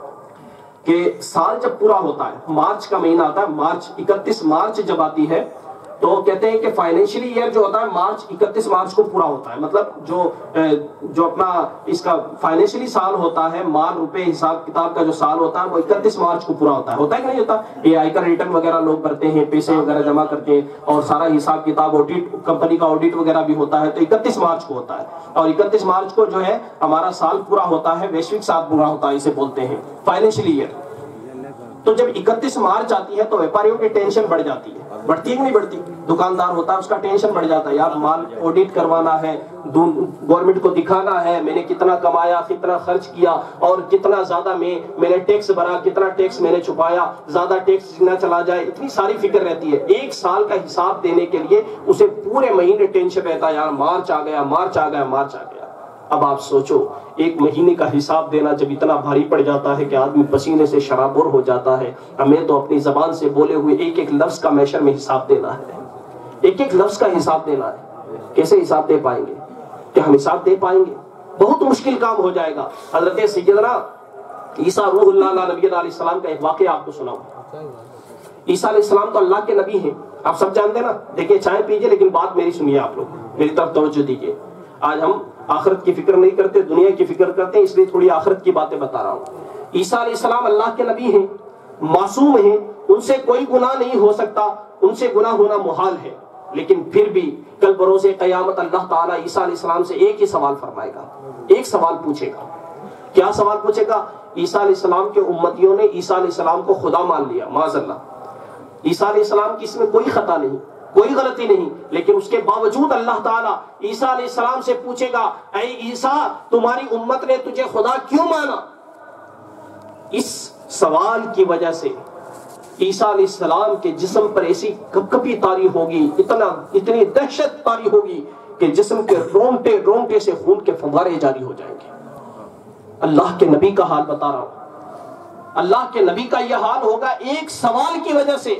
کہ سال جب پورا ہوتا ہے، مارچ کا مہینہ آتا ہے، مارچ اکتیس مارچ جب آتی ہے تو کہتے ہیں کہ فائنینشلی ایئر جو ہوتا ہے مارچ اکتیس مارچ کو پورا ہوتا ہے، مطلب جو جو اپنا اس کا فائنینشلی سال ہوتا ہے، مال روپے حساب کتاب کا جو سال ہوتا ہے وہ اکتیس مارچ کو پورا ہوتا ہے، ہوتا ہے کہ نہیں ہوتا؟ یہ آئی کر ریٹرن وغیرہ لوگ بھرتے ہیں، پیسے وغیرہ جمع کرتے ہیں، اور سارا حساب کتاب آڈٹ، کمپنی کا آڈٹ وغیرہ بھی ہوتا ہے، تو اکتیس مارچ کو ہوتا ہے، اور اکتیس مارچ کو جو ہے ہمارا سال پورا ہوتا ہے، ویشوک سال پورا ہوتا ہے، اسے بولتے ہیں فائنینشلی ایئر۔ تو جب اکتیس مارچ آتی ہے تو ویپاریوں کی ٹینشن بڑھ جاتی ہے، بڑھتی ہے کہ نہیں بڑھتی؟ دکاندار ہوتا ہے اس کا ٹینشن بڑھ جاتا ہے، یار مال آڈٹ کروانا ہے، گورنمنٹ کو دکھانا ہے میں نے کتنا کمایا، کتنا خرچ کیا، اور کتنا زیادہ میں میں نے ٹیکس بھرا، کتنا ٹیکس میں نے چھپایا، زیادہ ٹیکس نہ چلا جائے، اتنی ساری فکر رہتی ہے۔ ایک سال کا حساب دینے کے لیے اسے پورے مہینے ٹینشن رہتا ہے، یار مارچ آ گیا مارچ آ گیا مارچ آ گیا۔ اب آپ سوچو ایک مہینے کا حساب دینا جب اتنا بھاری پڑ جاتا ہے کہ آدمی پسینے سے شرابور ہو جاتا ہے، ہمیں تو اپنی زبان سے بولے ہوئے ایک ایک لفظ کا میشر میں حساب دینا ہے، ایک ایک لفظ کا حساب دینا ہے۔ کیسے حساب دے پائیں گے؟ کیا ہم حساب دے پائیں گے؟ بہت مشکل کام ہو جائے گا۔ حضرت سیدنا عیسیٰ روح اللہ علیہ نبی علیہ السلام کا ایک واقعہ آپ کو سناؤں۔ عیسیٰ علیہ السلام تو اللہ کے نبی ہیں، آپ سب جانتے ہیں نا۔ دیکھیں چائے پیجئے لیکن بات میری سنیے، آپ لوگ میری طرف توجہ دیجیے۔ آج ہم آخرت کی فکر نہیں کرتے، دنیا کی فکر کرتے ہیں، اس لیے تھوڑی آخرت کی باتیں بتا رہا ہوں۔ عیسیٰ علیہ السلام اللہ کے نبی ہیں، معصوم ہیں، ان سے کوئی گناہ نہیں ہو سکتا، ان سے گناہ ہونا محال ہے، لیکن پھر بھی کل بروز قیامت اللہ تعالیٰ عیسیٰ علیہ السلام سے ایک ہی سوال فرمائے گا، ایک سوال پوچھے گا۔ کیا سوال پوچھے گا؟ عیسیٰ علیہ السلام کے امتیوں نے عیسیٰ علیہ السلام کو خدا مان لیا، معاذ اللہ۔ عیسیٰ علیہ السلام کی اس میں کوئی خطا نہیں، کوئی غلطی نہیں، لیکن اس کے باوجود اللہ تعالیٰ عیسیٰ علیہ السلام سے پوچھے گا اے عیسیٰ تمہاری امت نے تجھے خدا کیوں مانا؟ اس سوال کی وجہ سے عیسیٰ علیہ السلام کے جسم پر ایسی کپ کپی طاری ہوگی، اتنا اتنی دہشت طاری ہوگی کہ جسم کے رونگٹے رونگٹے سے خون کے فوارے جاری ہو جائیں گے۔ اللہ کے نبی کا حال بتا رہا ہوں، اللہ کے نبی کا یہ حال ہوگا ایک سوال کی وجہ سے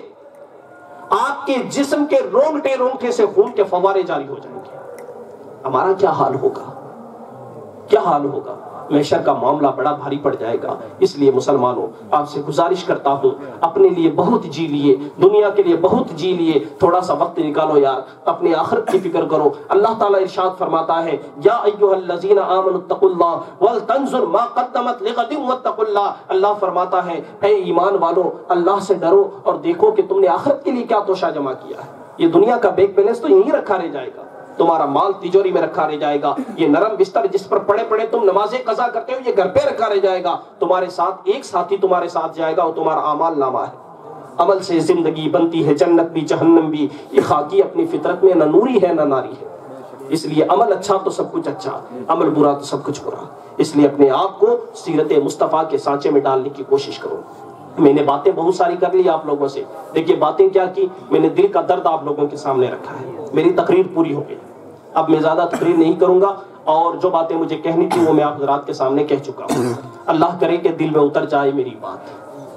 آپ کے جسم کے رونگٹے رونگٹے سے خون کے فوارے جاری ہو جائیں گے۔ ہمارا کیا حال ہوگا؟ کیا حال ہوگا؟ محشر کا معاملہ بڑا بھاری پڑ جائے گا۔ اس لیے مسلمانوں آپ سے گزارش کرتا ہوں، اپنے لیے بہت جی لیے، دنیا کے لیے بہت جی لیے، تھوڑا سا وقت نکالو یار، اپنی آخرت کی فکر کرو۔ اللہ تعالیٰ ارشاد فرماتا ہے یا ایھا الذین آمنوا اتقوا اللہ ولتنظر ما قدمت لغد واتقوا اللہ۔ اللہ فرماتا ہے اے ایمان والو اللہ سے ڈرو اور دیکھو کہ تم نے آخرت کے لیے کیا توشہ جمع کیا ہے۔ یہ دنیا کا بینک بیلنس تو یہیں رکھا رہ جائے گا، تمہارا مال تجوری میں رکھا رہ جائے گا، یہ نرم بستر جس پر پڑے پڑے تم نمازیں قضا کرتے ہو یہ گھر پہ رکھا رہ جائے گا، تمہارے ساتھ ایک ساتھی تمہارے ساتھ جائے گا، وہ تمہارا اعمال نامہ ہے۔ عمل سے زندگی بنتی ہے، جنت بھی جہنم بھی، یہ خاکی اپنی فطرت میں نہ نوری ہے نہ ناری ہے، اس لیے عمل اچھا تو سب کچھ اچھا، عمل برا تو سب کچھ برا، اس لیے اپنے آپ کو سیرت مصطفیٰ کے سانچے میں ڈالنے کی کوشش کرو۔ میں نے باتیں بہت ساری کر لی آپ لوگوں سے، دیکھیے باتیں کیا کی، میں نے دل کا درد آپ لوگوں کے سامنے رکھا ہے، میری تقریر پوری ہو گئی، اب میں زیادہ تقریر نہیں کروں گا، اور جو باتیں مجھے کہنی تھی وہ میں آپ حضرات کے سامنے کہہ چکا ہوں۔ اللہ کرے کہ دل میں اتر جائے میری بات،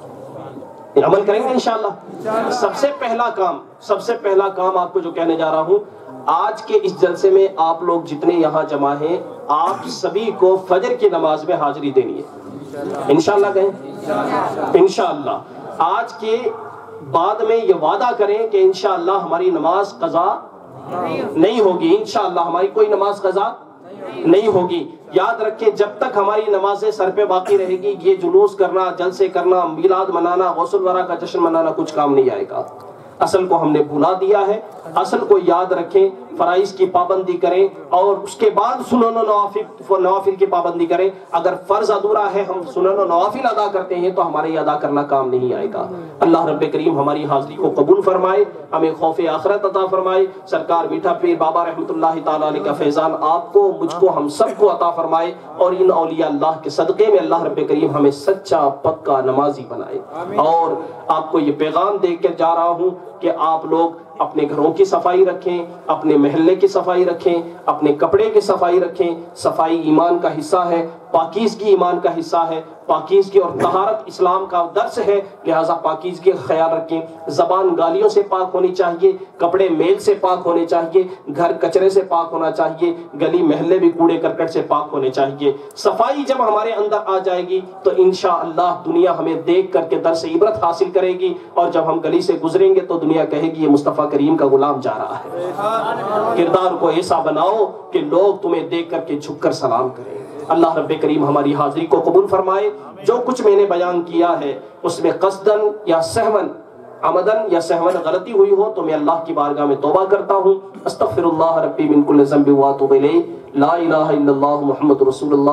عمل کریں گے انشاءاللہ۔ سب سے پہلا کام سب سے پہلا کام آپ کو جو کہنے جا رہا ہوں، آج کے اس جلسے میں آپ لوگ جتنے یہاں جمع ہیں، آپ سبھی کو فجر کی نماز میں حاضری دینی ہے، انشاءاللہ کہیں انشاءاللہ۔ آج کے بعد میں یہ وعدہ کریں کہ انشاءاللہ ہماری نماز قضا نہیں ہوگی، انشاءاللہ ہماری کوئی نماز قضا نہیں ہوگی۔ یاد رکھیں جب تک ہماری نمازیں سر پہ باقی رہے گی، یہ جلوس کرنا، جلسے کرنا، میلاد منانا، غسل ورا کا جشن منانا کچھ کام نہیں آئے گا۔ اصل کو ہم نے بھلا دیا ہے، اصل کو یاد رکھیں، فرائض کی پابندی کریں، اور اس کے بعد سنن و نوافل نوافل کی پابندی کریں۔ اگر فرض ادھورا ہے، ہم سنن و نوافل ادا کرتے ہیں تو ہمارے یہ ادا کرنا کام نہیں آئے گا۔ اللہ رب کریم ہماری حاضری کو قبول فرمائے، ہمیں خوف آخرت عطا فرمائے، سرکار میٹھا پیر بابا رحمۃ اللہ تعالیٰ علیہ کا فیضان آپ کو، مجھ کو، ہم سب کو عطا فرمائے، اور ان اولیاء اللہ کے صدقے میں اللہ رب کریم ہمیں سچا پکا نمازی بنائے۔ اور آپ کو یہ پیغام دے کر جا رہا ہوں کہ آپ لوگ اپنے گھروں کی صفائی رکھیں، اپنے محلے کی صفائی رکھیں، اپنے کپڑے کی صفائی رکھیں۔ صفائی ایمان کا حصہ ہے، پاکیزگی ایمان کا حصہ ہے، پاکیزگی اور طہارت اسلام کا درس ہے، لہذا پاکیزگی کا خیال رکھیں۔ زبان گالیوں سے پاک ہونی چاہیے، کپڑے میل سے پاک ہونے چاہیے، گھر کچرے سے پاک ہونا چاہیے، گلی محلے بھی کوڑے کرکٹ سے پاک ہونے چاہیے۔ صفائی جب ہمارے اندر آ جائے گی تو انشاءاللہ دنیا ہمیں دیکھ کر کے درس عبرت حاصل کرے گی، اور جب ہم گلی سے گزریں گے تو دنیا کہے گی یہ مصطفیٰ کریم کا غلام جا رہا ہے۔ کردار کو ایسا بناؤ کہ لوگ تمہیں دیکھ کر کے جھک کر سلام کریں۔ اللہ رب کریم ہماری حاضری کو قبول فرمائے۔ جو کچھ میں نے بیان کیا ہے اس میں قصدن یا سہون، عمدن یا سہون غلطی ہوئی ہو تو میں اللہ کی بارگاہ میں توبہ کرتا ہوں۔ استغفر اللہ ربی من کل ذنب واتوب الیہ، لا الہ الا اللہ محمد رسول اللہ۔